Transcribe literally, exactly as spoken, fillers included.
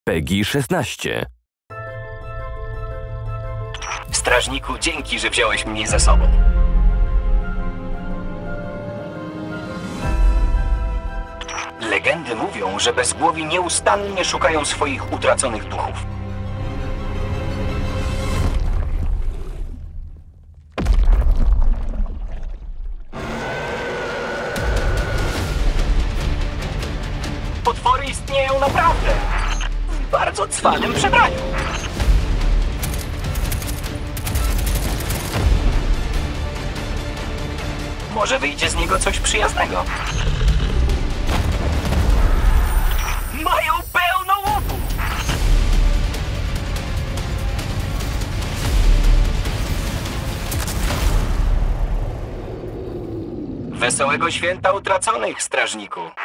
PEGI szesnaście. Strażniku, dzięki, że wziąłeś mnie ze sobą. Legendy mówią, że bezgłowi nieustannie szukają swoich utraconych duchów. Potwory istnieją naprawdę. W bardzo cwanym przebraniu. Może wyjdzie z niego coś przyjaznego. Mają pełno łuku! Wesołego święta utraconych, strażniku!